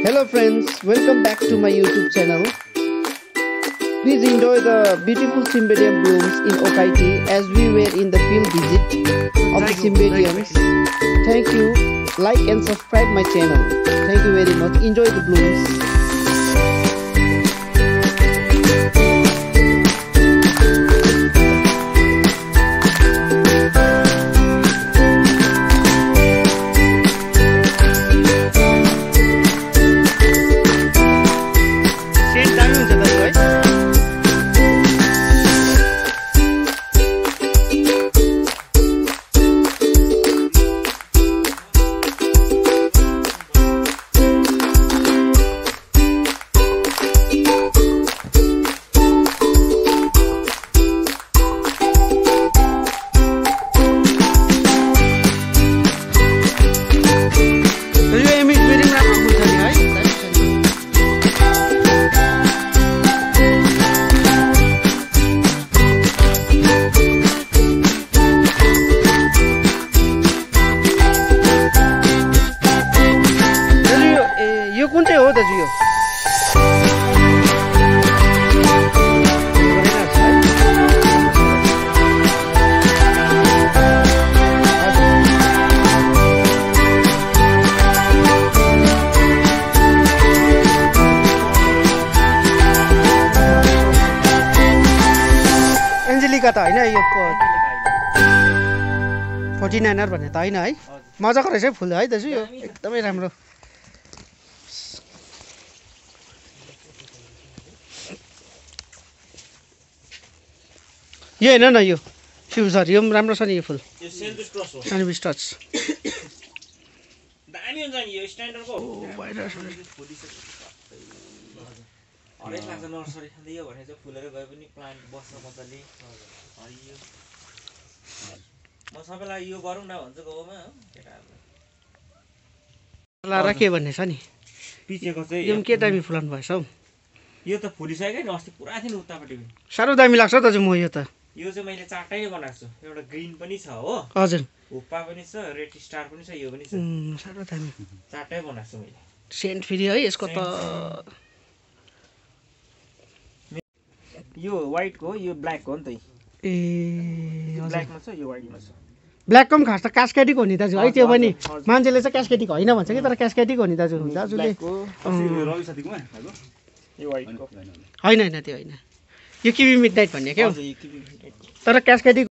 Hello friends, welcome back to my YouTube channel. Please enjoy the beautiful cymbidium blooms in okaytea as we were in the field visit of the cymbidiums. Thank you. Like and subscribe my channel. Thank you very much. Enjoy the blooms. यो कुन चाहिँ हो दाजु यो Angelica त हैन यो 49er भन्ने त हैन है मजाको रहेछ फुल है दाजु यो एकदमै राम्रो यो हैन न यो फ्युजर यो पनि राम्रो छ नि यो फुल यो सेन्डविच क्रस हो सेन्डविच टच दामी हुन्छ नि यो स्ट्यान्डर्डको बाहिर हरेक लाग्छ नर्सरी खाँदै यो भने चाहिँ फुलेर गए पनि प्लान्ट बस्न मजाले हरियो म सबैलाई यो गरौँ न भन्छ गाउँमा हो केटाहरुले लारा के भन्ने छ नि पिचेको चाहिँ यो के दामी फुलाउनु भएछ हौ यो त फुलिसक्यो नि अस्ति पुरा थियो उतापट्टि साह्रो दामी लाग्छ दाजु म यो त यो चाहिँ मैले चारटै नै बनाएको छु एउटा ग्रीन पनि छ हो हजुर हुप्पा पनि छ रेड स्टार पनि छ यो पनि छ साह्रो दामी चारटै बनाएको छु मैले सेन्ट फेरि है यसको त यो व्हाइटको हो यो ब्ल्याकको हो नि त ए ब्ल्याकमा छ यो व्हाइटमा छ ब्ल्याकको पनि खास त कास्केटिक हो नि दाजु है त्यो पनि मान्छेले चाहिँ कास्केटिक होइन भन्छ कि तर कास्केटिक हो नि दाजु दाजुले यो व्हाइटको होइन त्यो होइन यो किवी मिडनाइट भन्ने क्या तर कास्केटिक